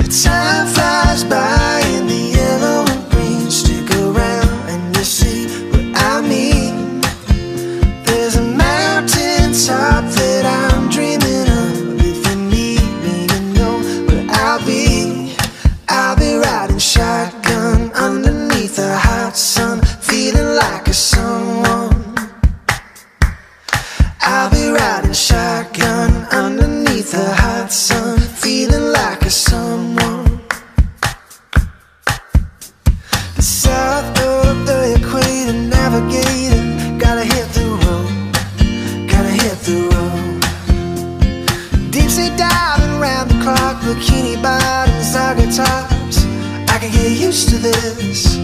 Time flies by in the yellow and green. Stick around and you'll see what I mean. There's a mountain top that I'm dreaming of. If you need me, you know where I'll be. I'll be riding shotgun underneath the hot sun, feeling like a someone. I'll be riding shotgun underneath the hot sun, feeling like a someone. The south of the equator, navigator, gotta hit the road, gotta hit the road. Deep sea diving round the clock, bikini bottoms, tiger tops. I can get used to this.